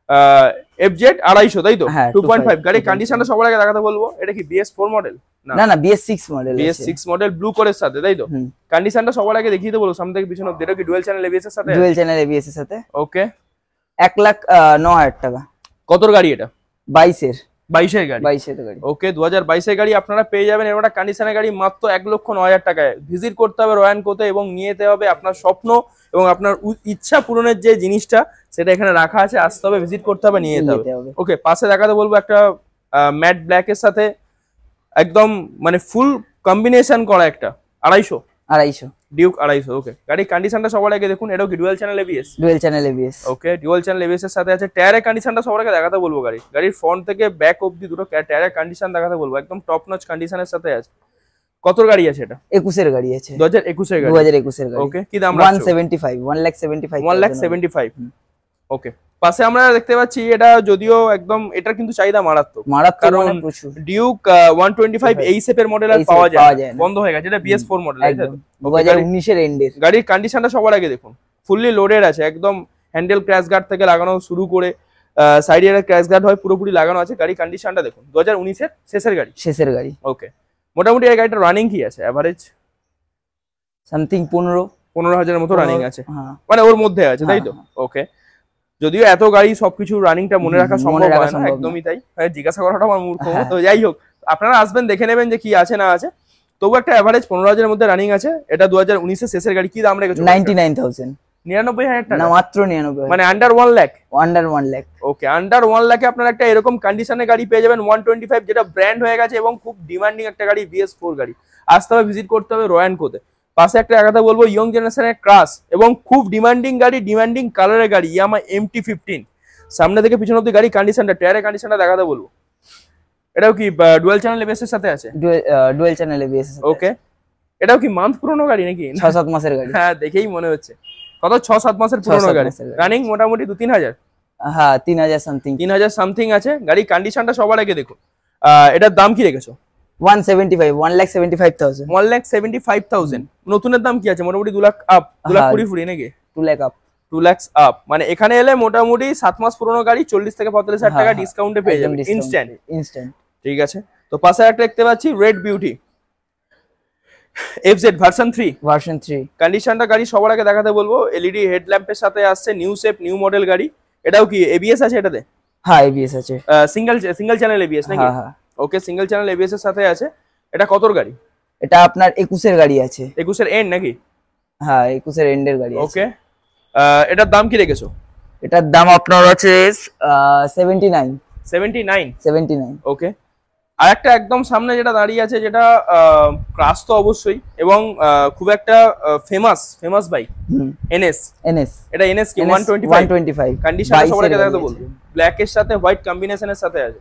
Speaker 1: এফজেড আড়াইশো, তাই তো? Two point five. গাড়ির
Speaker 2: টু
Speaker 1: কন্ডিশনটা সবার আগে দেখাতে বলবো, এটা কি বিএস ফোর মডেল?
Speaker 2: না না, BS six model,
Speaker 1: BS six model blue কোরের সাথে, তাই তো? কন্ডিশনটা সবার আগে দেখিয়ে দেবো সামনে থেকে পিছনে অবধি। এটা কি ডুয়াল চ্যানেল এবিএস এর সাথে?
Speaker 2: ডুয়াল চ্যানেল এবিএস এর সাথে।
Speaker 1: ওকে,
Speaker 2: এক লাখ ন হাজার টাকা।
Speaker 1: কতর গাড়ি এটা?
Speaker 2: বাইশ এর,
Speaker 1: বাইশ এর গাড়ি,
Speaker 2: বাইশ এর গাড়ি।
Speaker 1: ওকে, দু হাজার বাইশ এর গাড়ি আপনারা পেয়ে যাবেন এরকম একটা কন্ডিশনের গাড়ি মাত্র এক লক্ষ নয় হাজার টাকায়। ভিজিট করতে হবে রয়্যান কোতে এবং নিয়ে যেতে হবে আপনার স্বপ্ন এবং আপনার ইচ্ছা পূরণের যে জিনিসটা সেটা এখানে রাখা আছে, আসতে হবে, ভিজিট করতে হবে, নিয়ে যেতে হবে। ওকে, পাশে দেখাতে বলবো একটা ম্যাট ব্ল্যাক এর সাথে একদম মানে ফুল কম্বিনেশন করা একটা আড়াইশো,
Speaker 2: আড়াইশো
Speaker 1: ডিউক আড়াইশো। ওকে, গাড়ির কন্ডিশনটা সবার আগে দেখুন, এটাও কি dual channel ABS?
Speaker 2: Dual channel ABS.
Speaker 1: Okay, dual channel ABS এর সাথে আছে। টায়ারের কন্ডিশনটা সবার আগে দেখাতে বলবো, গাড়ি গাড়ির ফ্রন্ট থেকে ব্যাক অবধি দুটো টায়ারের কন্ডিশন দেখাতে বলবো, একদম টপ নচ কন্ডিশনের সাথে আছে। কতর গাড়ি আছে এটা?
Speaker 2: একুশ এর গাড়ি আছে,
Speaker 1: দু হাজার একুশ এর গাড়ি,
Speaker 2: দু হাজার একুশ এর গাড়ি।
Speaker 1: ওকে, কি দাম
Speaker 2: one seventy five, one lakh seventy five,
Speaker 1: one lakh seventy five. Okay, পাশে আমরা দেখতে পাচ্ছি এটা, যদিও একদম এটার কিন্তু চাহিদা মারাত্মক,
Speaker 2: মারাত্মক,
Speaker 1: কারণ
Speaker 2: প্রচুর।
Speaker 1: ডিউক ওয়ান টোয়েন্টি ফাইভ এই শেপের মডেল আর পাওয়া যায় না, বন্ধ হয়ে গেছে, এটা বিএস ফোর মডেল।
Speaker 2: দু হাজার উনিশ এর এন্ডের
Speaker 1: গাড়ির কন্ডিশনটা সবার আগে দেখুন, ফুললি লোডেড আছে, একদম হ্যান্ডেল ক্র্যাশ গার্ড থেকে লাগানো শুরু করে সাইডে একটা ক্র্যাশ গার্ড হয় পুরোপুরি লাগানো আছে। গাড়ির কন্ডিশনটা দেখুন, দু হাজার উনিশ এর শেষের গাড়ি,
Speaker 2: শেষের গাড়ি।
Speaker 1: ওকে, মোটামুটি এই গাড়িটা রানিং কি আছে এভারেজ?
Speaker 2: সামথিং পনেরো
Speaker 1: পনেরো হাজারের মতো রানিং আছে, মানে ওর মধ্যে আছে, তাই তো? ওকে, যদিও এত গাড়ি সবকিছু রানিংটা মনে রাখা সম্ভব হয় না, একদমই তাই, জিজ্ঞাসা করাটা আমার মূর্খ। তো যাই হোক, আপনারা আসবেন, দেখে নেবেন যে কি আছে না আছে। তবু একটা এভারেজ পনেরো হাজারের মধ্যে রানিং আছে। এটা দু হাজার উনিশ এর শেষের গাড়ি, কি দাম রেখেছো?
Speaker 2: নাইনটি নাইন থাউজেন্ড,
Speaker 1: নিরানব্বই হাজার টাকা,
Speaker 2: না মাত্র নিরানব্বই,
Speaker 1: মানে under one lakh,
Speaker 2: under one lakh.
Speaker 1: Okay, under one লাখে আপনারা একটা এরকম কন্ডিশনের গাড়ি পেয়ে যাবেন, ওয়ান টোয়েন্টি ফাইভ, যেটা ব্র্যান্ড হয়ে গেছে এবং খুব ডিমান্ডিং একটা গাড়ি, বিএস ফোর গাড়ি। আসতে হবে, ভিজিট করতে হবে রয়্যান কোতে। পাশে একটা কথা বলবো, ইয়ং জেনারেশনের ক্রাশ এবং খুব ডিমান্ডিং গাড়ি, ডিমান্ডিং কালারের গাড়ি, ইয়ামাহা এমটি ফিফটিন। সামনে থেকে পিছন অব্দি গাড়ি কন্ডিশনটা, টায়ারের কন্ডিশনটা দেখাতে বলবো। এটাও কি ডুয়াল চ্যানেল এবিএস এর সাথে আছে?
Speaker 2: Dual channel ABS.
Speaker 1: ওকে, এটাও কি মান্থ পুরনো গাড়ি নাকি?
Speaker 2: ছয় সাত মাসের গাড়ি,
Speaker 1: হ্যাঁ দেখেই মনে হচ্ছে। কত, ছ সাত মাসের পুরনো গাড়ি, রানিং মোটামুটি দু তিন হাজার,
Speaker 2: হ্যাঁ তিন হাজার সামথিং,
Speaker 1: তিন হাজার সামথিং আছে। গাড়ির কন্ডিশনটা সবার আগে দেখুন। এটার দাম কি রেখেছো?
Speaker 2: One seventy five, one lakh seventy five thousand,
Speaker 1: one lakh seventy five thousand. নতুনের দাম কি আছে? মোটামুটি দু লাখ আপ, দু লাখ কুড়ি ফুড়ি নাকি?
Speaker 2: Two lakh up,
Speaker 1: two lakh up. মানে এখানে এলে মোটামুটি সাত মাস পুরনো গাড়ি চল্লিশ থেকে পঁয়তাল্লিশ হাজার টাকা ডিসকাউন্টে পেয়ে যাবে, ইনস্ট্যান্ট,
Speaker 2: ইনস্ট্যান্ট।
Speaker 1: ঠিক আছে। তো পাশে একটা দেখতে পাচ্ছি red beauty FZ version three,
Speaker 2: version three.
Speaker 1: কন্ডিশনটা গাড়ি সবার আগে দেখাতে বলবো, এলইডি হেডল্যাম্পের সাথে আসছে, নিউ শেপ, নিউ মডেল গাড়ি। এটাও কি এবিএস আছে এটাতে?
Speaker 2: হ্যাঁ এবিএস আছে,
Speaker 1: সিঙ্গেল সিঙ্গেল চ্যানেল এবিএস নাকি?
Speaker 2: হ্যাঁ হ্যাঁ,
Speaker 1: ওকে, সিঙ্গেল চ্যানেল এবিএস এর সাথে আছে। এটা কতর গাড়ি?
Speaker 2: এটা আপনার একুশের গাড়ি আছে,
Speaker 1: একুশের এন্ড নাকি?
Speaker 2: হ্যাঁ একুশের এন্ডের গাড়ি আছে।
Speaker 1: ওকে, এটার দাম কি রেখেছো?
Speaker 2: এটার দাম আপনার আছে seventy nine,
Speaker 1: seventy nine,
Speaker 2: seventy nine.
Speaker 1: Okay, আর একটা একদম সামনে যেটা দাঁড়িয়ে আছে, যেটা ক্রাশ তো অবশ্যই এবং খুব একটা famous famous bike, NS. NS, এটা এনএস কি one twenty five, one twenty five. কন্ডিশনটা সবার আগে দেখাতে বলবো, ব্ল্যাক এর সাথে হোয়াইট কম্বিনেশনের সাথে আছে,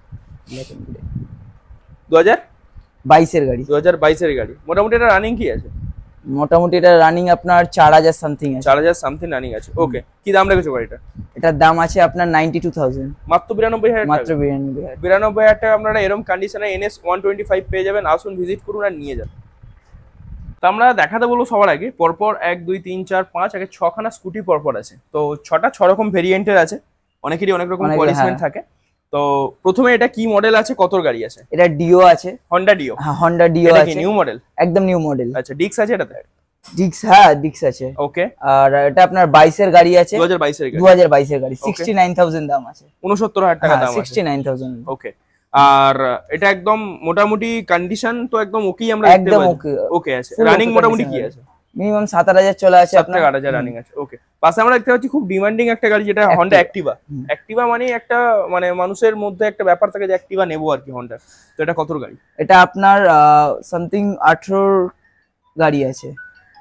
Speaker 1: দু হাজার বাইশের গাড়ি, দু হাজার বাইশের গাড়ি। মোটামুটি এটা রানিং কি আছে?
Speaker 2: মোটামুটি এটা রানিং আপনার চার হাজার সামথিং আছে,
Speaker 1: চার হাজার সামথিং রানিং আছে। ওকে, কি দাম রেখেছো গাড়িটা?
Speaker 2: এটার দাম আছে আপনার নাইনটি টু থাউজেন্ড,
Speaker 1: মাত্র বিরানব্বই হাজার,
Speaker 2: মাত্র বিরানব্বই হাজার,
Speaker 1: বিরানব্বই হাজার টাকা আপনারা এরকম কন্ডিশনে এনএস ওয়ান টোয়েন্টি ফাইভ পেয়ে যাবেন। আসুন, ভিজিট করুন আর নিয়ে যান। তো আমরা দেখাতে বলবো সবার আগে, পরপর এক দুই তিন চার পাঁচ, আগে ছখানা স্কুটি পরপর আছে। তো ছটা ছ রকম ভেরিয়েন্টের আছে, অনেকেরই অনেক রকম কোয়ালিফিকেশন থাকে। তো প্রথমে এটা কি মডেল আছে, কতর গাড়ি আছে?
Speaker 2: এটা ডিও আছে,
Speaker 1: হন্ডা ডিও।
Speaker 2: হ্যাঁ হন্ডা ডিও আছে,
Speaker 1: নিউ মডেল,
Speaker 2: একদম নিউ মডেল।
Speaker 1: আচ্ছা, ডিক্স আছে এটাতে?
Speaker 2: ডিক্স, হ্যাঁ ডিক্স আছে।
Speaker 1: ওকে,
Speaker 2: আর এটা আপনার বাইশের গাড়ি আছে,
Speaker 1: দু হাজার বাইশের গাড়ি,
Speaker 2: দু হাজার বাইশের গাড়ি, সিক্সটি নাইন থাউজেন্ড দাম আছে,
Speaker 1: উনসত্তর হাজার টাকা দাম আছে,
Speaker 2: সিক্সটি নাইন থাউজেন্ড।
Speaker 1: ওকে, আর এটা একদম মোটামুটি কন্ডিশন তো একদম ওকেই আমরা
Speaker 2: একদম ওকে,
Speaker 1: ওকে আছে। রানিং মোটামুটি কি আছে?
Speaker 2: মিনিমাম সাত আট হাজার চলে আছে,
Speaker 1: সাত থেকে আট হাজার রানিং আছে। ওকে, পাশে আমরা দেখতে পাচ্ছি খুব ডিমান্ডিং একটা গাড়ি, যেটা হন্ডা অ্যাক্টিভা। অ্যাক্টিভা মানে একটা মানে মানুষের মধ্যে একটা ব্যাপার থাকে যে অ্যাক্টিভা নেবো আর কি হন্ডা। তো এটা কত গাড়ি?
Speaker 2: এটা আপনার সামথিং আঠারো গাড়ি আছে,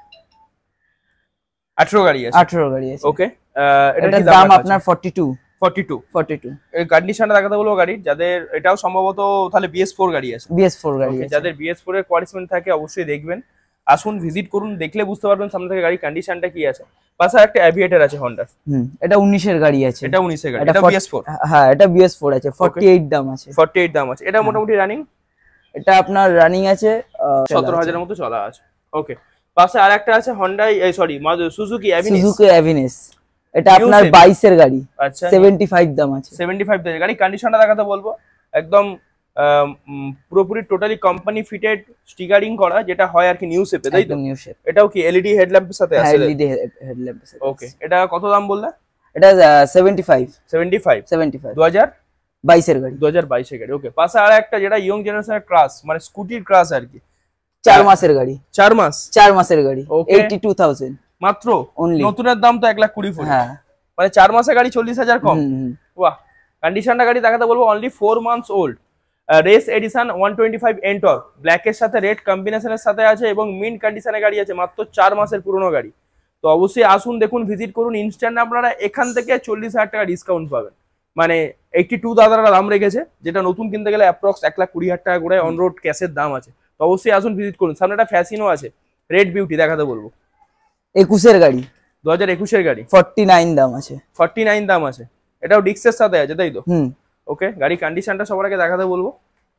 Speaker 1: আঠারো গাড়ি আছে,
Speaker 2: আঠারো গাড়ি আছে।
Speaker 1: ওকে,
Speaker 2: এটার দাম আপনার forty two
Speaker 1: forty two
Speaker 2: forty two.
Speaker 1: এর কন্ডিশনটা দেখাতে বলবো গাড়ির, যাদের এটাও সম্ভবত তাহলে বিএস ফোর গাড়ি আছে,
Speaker 2: বিএস ফোর গাড়ি আছে।
Speaker 1: যাদের বিএস ফোর এর কোয়ালিফিকেশন থাকে অবশ্যই দেখবেন, আসুন ভিজিট করুন, দেখলে বুঝতে পারবেন সামনে থেকে গাড়ির কন্ডিশনটা কি আছে। পাশে একটা অ্যাভিয়েটর আছে হন্ডা,
Speaker 2: হুম, এটা উনিশ এর গাড়ি আছে,
Speaker 1: এটা উনিশ এর গাড়ি, এটা বিএস ফোর।
Speaker 2: হ্যাঁ, এটা বিএস ফোর আছে, ফর্টি এইট দাম আছে,
Speaker 1: ফর্টি এইট দাম আছে। এটা মোটামুটি রানিং,
Speaker 2: এটা আপনার রানিং আছে
Speaker 1: সতেরো হাজারের মতো চলা আছে। ওকে, পাশে আরেকটা আছে হন্ডা, এই sorry Suzuki Avenis,
Speaker 2: Suzuki Avenis, এটা আপনার বাইশ এর গাড়ি,
Speaker 1: আচ্ছা
Speaker 2: সেভেন্টি ফাইভ দাম আছে,
Speaker 1: সেভেন্টি ফাইভ দাম। গাড়ি কন্ডিশনটা দেখাতে বলবো, একদম পুরোপুরি টোটালি কোম্পানি ফিটেড স্টিকারিং করা, যেটা হয় আর কি নিউ শেপে, তাই তো?
Speaker 2: New shape.
Speaker 1: এটাও কি এলইডি হেডল্যাম্পের সাথে আছে?
Speaker 2: এলইডি হেডল্যাম্পের সাথে।
Speaker 1: ওকে, এটা কত দাম বললে?
Speaker 2: এটা seventy five
Speaker 1: seventy five
Speaker 2: seventy five
Speaker 1: দু হাজার
Speaker 2: বাইশ এর গাড়ি,
Speaker 1: দু হাজার বাইশ এর গাড়ি। ওকে, পাশে আর একটা যেটা ইয়ং জেনারেশনের ক্রাশ, মানে স্কুটির ক্রাশ আর কি,
Speaker 2: চার মাসের গাড়ি,
Speaker 1: চার মাস
Speaker 2: চার মাসের গাড়ি, এইটি টু থাউজেন্ড
Speaker 1: মাত্র
Speaker 2: অনলি।
Speaker 1: নতুনের দাম তো এক লাখ কুড়ি ফুট,
Speaker 2: হ্যাঁ,
Speaker 1: মানে চার মাসের গাড়ি চল্লিশ হাজার কম। বাহ, কন্ডিশনটা গাড়ি দেখাতে বলবো, only four months old, race edition one twenty five Ntorq, ব্ল্যাকের সাথে রেড কম্বিনেশনের সাথে আছে এবং মিন্ট কন্ডিশনের গাড়ি আছে, মাত্র চার মাসের পুরনো গাড়ি। তো অবশ্যই আসুন, দেখুন, ভিজিট করুন, ইনস্ট্যান্ট আপনারা এখান থেকে চল্লিশ হাজার টাকা ডিসকাউন্ট পাবেন। মানে এইটটি টু দাদারা দাম রেখেছে, যেটা নতুন কিনতে গেলে অ্যাপ্রক্স এক লাখ কুড়ি হাজার টাকা করে অন রোড ক্যাশের দাম আছে। তো অবশ্যই আসুন, ভিজিট করুন। সামনে একটা ফ্যাসিনো আছে, রেড বিউটি দেখাতে বলবো,
Speaker 2: একুশের গাড়ি,
Speaker 1: দু হাজার একুশের গাড়ি,
Speaker 2: ফর্টি নাইন দাম আছে,
Speaker 1: ফর্টি নাইন দাম আছে। এটাও ডিক্সের সাথে আছে, তাই তো?
Speaker 2: হুম।
Speaker 1: ওকে, গাড়ি কন্ডিশনটা সবার আগে দেখাতে বলবো।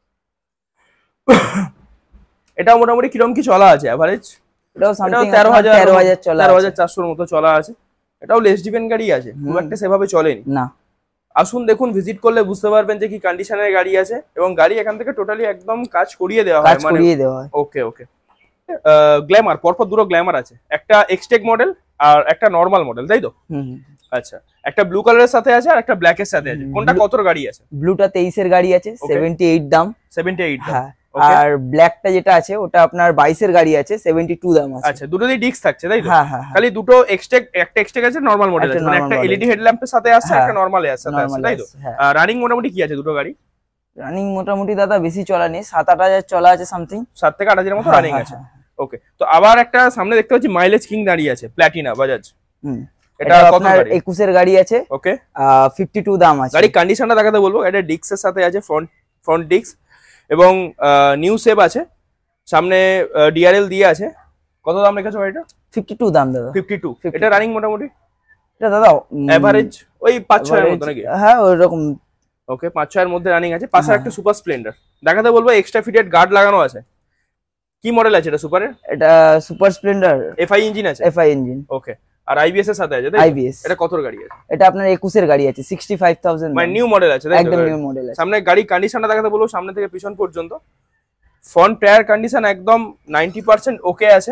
Speaker 1: এটাও মোটামুটি কিরকম কি চলা আছে এভারেজ?
Speaker 2: এটাও সামথিং
Speaker 1: তেরো হাজার
Speaker 2: তেরো হাজার চলা,
Speaker 1: তেরো হাজার চারশোর মতো চলা আছে। এটাও লেস ডিপেন্ড গাড়ি আছে, খুব একটা সেভাবে চলেনি
Speaker 2: না।
Speaker 1: আসুন দেখুন, ভিজিট করলে বুঝতে পারবেন যে কি কন্ডিশনের গাড়ি আছে, এবং গাড়ি এখান থেকে টোটালি একদম কাজ করিয়ে দেওয়া হয়,
Speaker 2: মানে করিয়ে দেওয়া হয়।
Speaker 1: ওকে ওকে, গ্ল্যামার, পরপর দুটো গ্ল্যামার আছে, একটা এক্সটেক মডেল আর একটা নরমাল মডেল, তাই তো?
Speaker 2: হুম,
Speaker 1: আচ্ছা, একটা ব্লু কালারের সাথে আছে আর একটা ব্ল্যাক এর সাথে আছে। কোনটা কত গাড়ি আছে?
Speaker 2: ব্লুটা তেইশ এর গাড়ি আছে, সেভেন্টি এইট দাম,
Speaker 1: সেভেন্টি এইট দাম।
Speaker 2: হ্যাঁ, আর ব্ল্যাকটা যেটা আছে ওটা আপনার বাইশ এর গাড়ি আছে, সেভেন্টি টু দাম আছে।
Speaker 1: আচ্ছা, দুটোতেই ডিস্ক থাকছে, তাই তো?
Speaker 2: হ্যাঁ হ্যাঁ,
Speaker 1: খালি দুটো এক্সটেক, একটা এক্সটেক আছে, নরমাল মডেল আছে, মানে একটা এলইডি হেডল্যাম্পের সাথে আছে, একটা নরমাল এর সাথে আছে, তাই তো? রানিং মোটামুটি কি আছে দুটো গাড়ি?
Speaker 2: রানিং মোটামুটি দাদা বেশি চলা নেই, সাত আট হাজার চলা আছে সামথিং,
Speaker 1: সাত থেকে আট হাজারের মতো রানিং আছে। ওকে, তো আবার একটা সামনে দেখতে পাচ্ছি মাইলেজ কিং দাঁড়িয়ে আছে, প্ল্যাটিনা বাজাজ।
Speaker 2: হুম,
Speaker 1: এটা কত গাড়ি?
Speaker 2: একুশ এর গাড়ি আছে,
Speaker 1: ওকে,
Speaker 2: ফিফটি টু দাম আছে।
Speaker 1: গাড়ি কন্ডিশনটা দেখাতে বলবো, এটা ডিস্কের সাথে আছে, ফ্রন্ট ফ্রন্ট ডিস্ক এবং নিউ শেপ আছে, সামনে ডিআরএল দিয়ে আছে। কত দাম রেখেছো গাড়িটা?
Speaker 2: ফিফটি টু দাম দাদা,
Speaker 1: ফিফটি টু। এটা রানিং মোটামুটি
Speaker 2: এটা দাদা
Speaker 1: এভারেজ ওই পাঁচ ছয়ের মতো নাকি?
Speaker 2: হ্যাঁ, ওই রকম।
Speaker 1: ওকে, পাঁচ ছয়ের মধ্যে রানিং আছে। পাশে একটা সুপার স্প্লেন্ডার দেখাতে বলবো, এক্সট্রা ফিটেড গার্ড লাগানো আছে। কি মডেল আছে এটা? সুপারের?
Speaker 2: এটা সুপার স্প্লেন্ডার,
Speaker 1: এফআই ইঞ্জিন আছে,
Speaker 2: এফআই ইঞ্জিন।
Speaker 1: ওকে, আর আইবিএস এর সাথে আছে, তাই?
Speaker 2: আইবিএস।
Speaker 1: এটা কত গাড়ি আছে?
Speaker 2: এটা আপনার একুশ এর গাড়ি আছে, সিক্সটি ফাইভ থাউজেন্ড,
Speaker 1: মানে নিউ মডেল আছে, তাই তো?
Speaker 2: একদম নিউ মডেল আছে।
Speaker 1: সামনে গাড়ি কন্ডিশনটা দেখাতে বলবো, সামনে থেকে পিছন পর্যন্ত ফ্রন্ট টায়ার কন্ডিশন একদম নাইনটি পার্সেন্ট ওকে আছে।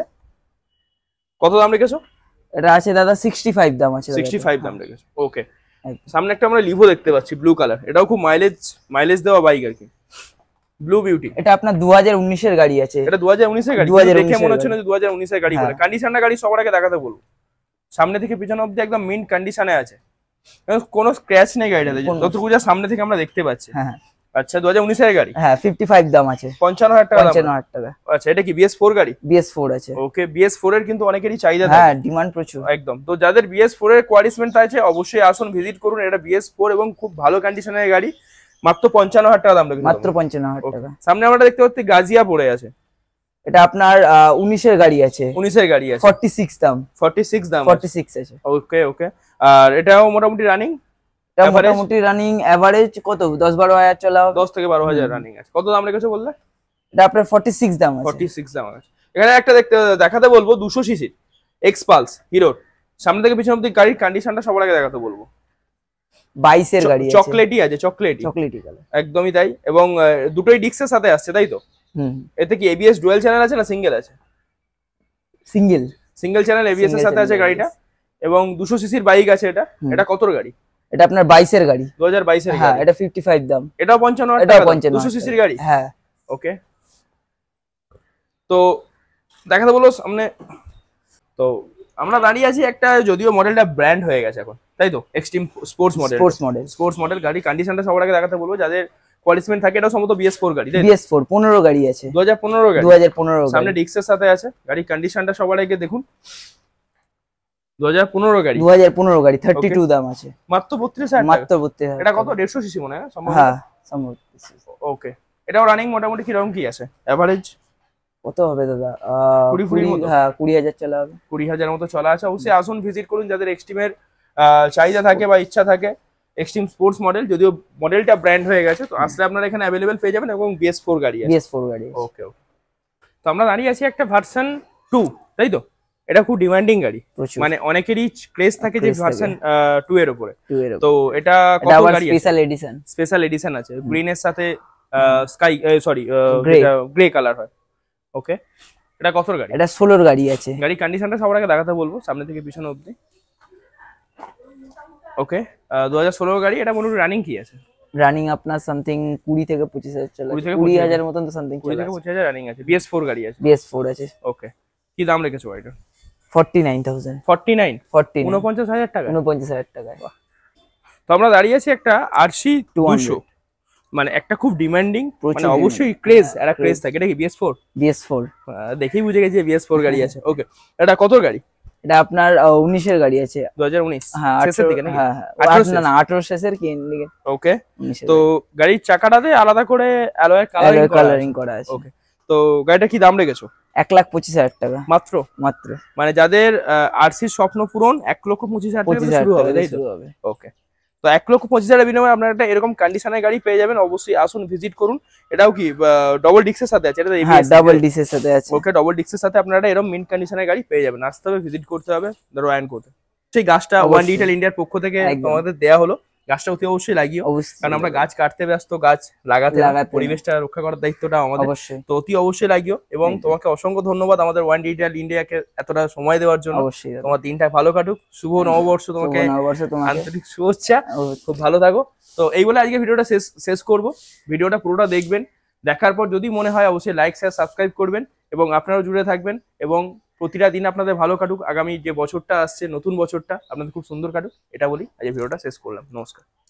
Speaker 1: কত দাম রেখেছো?
Speaker 2: এটা আছে দাদা সিক্সটি ফাইভ দাম আছে,
Speaker 1: সিক্সটি ফাইভ দাম রেখেছো। ওকে, সামনে একটা আমরা লিভো দেখতে পাচ্ছি ব্লু কালার, এটাও খুব মাইলেজ মাইলেজ দেওয়া বাইক আর কি, ব্লু বিউটি।
Speaker 2: এটা আপনার দু হাজার উনিশ এর গাড়ি আছে,
Speaker 1: এটা দু হাজার উনিশ এর গাড়ি, দেখে মনে হচ্ছে না যে দু হাজার উনিশ এর গাড়ি বলে। কন্ডিশনটা গাড়ি সবার আগে দেখাতে বলবো, সামনে থেকে পিছন অবধি একদম মিন্ট কন্ডিশনে আছে, কোনো স্ক্র্যাচ নেই গাড়িটাতে, যতটুকু যা সামনে থেকে আমরা দেখতে পাচ্ছি।
Speaker 2: হ্যাঁ,
Speaker 1: আচ্ছা, দু হাজার উনিশ এর গাড়ি,
Speaker 2: হ্যাঁ, ফিফটি ফাইভ দাম আছে,
Speaker 1: পঞ্চান্ন হাজার টাকা।
Speaker 2: পঞ্চান্ন হাজার টাকা।
Speaker 1: আচ্ছা, এটা কি বিএস ফোর গাড়ি?
Speaker 2: বিএস ফোর আছে।
Speaker 1: ওকে, বিএস ফোর এর কিন্তু অনেকেরই চাহিদা,
Speaker 2: হ্যাঁ, ডিমান্ড প্রচুর
Speaker 1: একদম। তো যাদের বিএস ফোর এর কোয়ালিফিকেশন আছে অবশ্যই আসুন, ভিজিট করুন। এটা বিএস ফোর এবং খুব ভালো কন্ডিশনের গাড়ি, মাত্র পঞ্চান্ন হাজার টাকা দাম রেখেছে,
Speaker 2: মাত্র পঞ্চান্ন হাজার টাকা।
Speaker 1: সামনে আমরা দেখতে পাচ্ছি গাজিয়া পড়ে আছে,
Speaker 2: এটা আপনার উনিশ এর গাড়ি আছে,
Speaker 1: উনিশ এর গাড়ি আছে,
Speaker 2: ফর্টি সিক্স দাম,
Speaker 1: ফর্টি সিক্স দাম,
Speaker 2: ফর্টি সিক্স আছে।
Speaker 1: ওকে ওকে, আর এটাও মোটামুটি রানিং,
Speaker 2: এটা মোটামুটি রানিং এভারেজ কত দশ বারো হাজার চলা হবে,
Speaker 1: দশ থেকে বারো হাজার রানিং আছে। কত দাম রেখেছো বললে?
Speaker 2: এটা আপনার ফর্টি সিক্স দাম আছে,
Speaker 1: ফর্টি সিক্স দাম আছে। এখানে একটা দেখতে দেখাতে বলবো দুশো সিসির এক্স পালস হিরো, সামনে থেকে পিছন অবধি গাড়ির কন্ডিশনটা সবার আগে দেখাতে বলবো।
Speaker 2: বাইশ এর গাড়ি আছে,
Speaker 1: চকলেটই আছে, চকলেটই
Speaker 2: চকলেটই কালার,
Speaker 1: একদমই তাই। এবং দুটোই ডিস্কের সাথে আসছে, তাই তো?
Speaker 2: হুম,
Speaker 1: এতে কি এবিএস ডুয়াল চ্যানেল আছে না সিঙ্গেল আছে?
Speaker 2: সিঙ্গেল,
Speaker 1: সিঙ্গেল চ্যানেল এবিএস এর সাথে আছে গাড়িটা, এবং দুশো সিসির বাইক আছে এটা। এটা কত গাড়ি?
Speaker 2: এটা আপনার বাইশ এর গাড়ি,
Speaker 1: দু হাজার বাইশ এর গাড়ি।
Speaker 2: হ্যাঁ, এটা ফিফটি ফাইভ দাম,
Speaker 1: এটাও পঞ্চান্ন হাজার টাকা, দুশো সিসির গাড়ি।
Speaker 2: হ্যাঁ,
Speaker 1: ওকে, তো দেখাতে বলো সামনে তো আমরা দাঁড়িয়ে আছি একটা, যদিও মডেলটা ব্র্যান্ড হয়ে গেছে এখন, তাই তো, extreme sports model.
Speaker 2: Sports model
Speaker 1: sports model গাড়ি কন্ডিশনটা সবার আগে দেখাতে বলবো, যাদের কোয়ালিফিকেশন থাকে। এটা সম্ভবত বিএস ফোর গাড়ি,
Speaker 2: বিএস ফোর পনেরো গাড়ি আছে,
Speaker 1: দু হাজার পনেরো গাড়ি,
Speaker 2: দু হাজার পনেরো
Speaker 1: সামনে ডিক্সের সাথে আছে। গাড়ি কন্ডিশনটা সবার আগে দেখুন, দু হাজার পনেরো গাড়ি,
Speaker 2: দু হাজার পনেরো গাড়ি, থার্টি টু দাম আছে,
Speaker 1: মাত্র বত্রিশ হাজার,
Speaker 2: মাত্র বত্রিশ হাজার।
Speaker 1: এটা কত, দেড়শো সিসি মনে হয় সম্ভবত?
Speaker 2: হ্যাঁ সম্ভবত।
Speaker 1: ওকে, এটাও রানিং মোটামুটি কিরকম কি আছে এভারেজ?
Speaker 2: কত হবে দাদা?
Speaker 1: কুড়ি কুড়ির মতো?
Speaker 2: হ্যাঁ কুড়ি হাজার চলা হবে,
Speaker 1: কুড়ি হাজার মতো চলা আছে। অবশ্যই আসুন, ভিজিট করুন যাদের এক্সট্রিমের চাহিদা থাকে বা ইচ্ছা থাকে। এক্সট্রিম স্পোর্টস মডেল, যদিও মডেলটা ব্র্যান্ড হয়ে গেছে, তো আসলে আপনারা এখানে অ্যাভেলেবেল পেয়ে যাবেন, এবং বিএস ফোর গাড়ি আছে।
Speaker 2: বিএস ফোর গাড়ি।
Speaker 1: ওকে ওকে, তো আমরা দাঁড়িয়ে আছি একটা ভার্সন টু, তাই তো? এটা খুব ডিমান্ডিং গাড়ি, মানে অনেকেরই ক্রেজ থাকে যে ভার্সন টু এর উপরে। তো এটা কত গাড়ি?
Speaker 2: স্পেশাল এডিশন,
Speaker 1: স্পেশাল এডিশন আছে, গ্রিন এর সাথে স্কাই সরি যেটা গ্রে কালার হয়। ওকে, এটা কত গাড়ি?
Speaker 2: এটা ষোলোর গাড়ি আছে।
Speaker 1: গাড়ি কন্ডিশনটা সবার আগে দেখাতে বলবো, সামনে থেকে পিছনে অবধি। ওকে, দু হাজার ষোলো গাড়ি। এটা মোটামুটি রানিং কি আছে?
Speaker 2: রানিং আপনার সামথিং কুড়ি থেকে পঁচিশ হাজার চলে, কুড়ি হাজার মতন তো সামথিং
Speaker 1: কুড়ি থেকে পঁচিশ হাজার রানিং আছে। বিএস ফোর গাড়ি আছে,
Speaker 2: বিএস ফোর আছে।
Speaker 1: ওকে, কি দাম রেখেছো গাড়িটা?
Speaker 2: Forty nine thousand.
Speaker 1: Forty nine,
Speaker 2: forty
Speaker 1: উনপঞ্চাশ হাজার টাকা,
Speaker 2: উনপঞ্চাশ হাজার টাকায়।
Speaker 1: তো আমরা দাঁড়িয়ে আছি একটা আরসি দুশো, মানে একটা খুব ডিমান্ডিং, মানে অবশ্যই ক্রেজ, একটা ক্রেজ থাকে। এটা কি বিএস ফোর?
Speaker 2: বিএস ফোর,
Speaker 1: দেখেই বুঝে গেছি বিএস ফোর গাড়ি আছে। ওকে, এটা কত গাড়ি?
Speaker 2: এটা আপনার উনিশের গাড়ি আছে,
Speaker 1: দু হাজার উনিশ
Speaker 2: হ্যাঁ
Speaker 1: শেষের দিকে নাকি?
Speaker 2: হ্যাঁ না না আঠারো শেষের কি দিকে।
Speaker 1: ওকে, তো গাড়ির চাকাটাতে আলাদা করে অ্যালয় কালারিং করা আছে। ওকে, তো গাড়িটা কি দাম রেখেছো?
Speaker 2: এক লাখ পঁচিশ হাজার টাকা
Speaker 1: মাত্র?
Speaker 2: মাত্র,
Speaker 1: মানে যাদের আরসির স্বপ্ন পূরণ, এক লক্ষ পঁচিশ হাজার টাকা শুরু হবে, তাই তো? ওকে, তো এক লক্ষ পঁচিশ হাজার বিনিময়ে আপনারা একটা এরকম কন্ডিশনের গাড়ি পেয়ে যাবেন। অবশ্যই আসুন, ভিজিট করুন। এটাও কি ডবল ডিক্সের সাথে আছে? এটা
Speaker 2: হ্যাঁ ডাবল ডিক্সের সাথে আছে।
Speaker 1: ওকে, ডবল ডিক্সের সাথে আপনারা এরকম মিন্ট কন্ডিশনের গাড়ি পেয়ে যাবেন। আসতে হবে, ভিজিট করতে হবে, রয়্যান করতে। সেই গাছটা ওয়ান ডিজিটাল ইন্ডিয়ার পক্ষ থেকে তোমাদের দেয়া হলো, গাছটা অতি অবশ্যই লাগিও, কারণ আমরা গাছ কাটতে ব্যস্ত, গাছ লাগাতে, পরিবেশটা রক্ষা করার দায়িত্বটা আমাদের, তো অতি অবশ্যই লাগিও। এবং তোমাকে অসংখ্য ধন্যবাদ আমাদের ওয়ান ডিজিটাল ইন্ডিয়াকে এতটা সময় দেওয়ার জন্য। তোমার দিনটা ভালো কাটুক, শুভ নববর্ষ তোমাকে, আন্তরিক শুভেচ্ছা, খুব ভালো থাকো। তো এই বলে আজকে ভিডিওটা শেষ শেষ করবো। ভিডিওটা পুরোটা দেখবেন, দেখার পর যদি মনে হয় অবশ্যই লাইক শেয়ার সাবস্ক্রাইব করবেন, এবং আপনারাও জুড়ে থাকবেন, এবং প্রতিটা দিন আপনাদের ভালো কাটুক। আগামী যে বছরটা আসছে, নতুন বছরটা আপনাদের খুব সুন্দর কাটুক, এটা বলি আজকে ভিডিওটা শেষ করলাম। নমস্কার।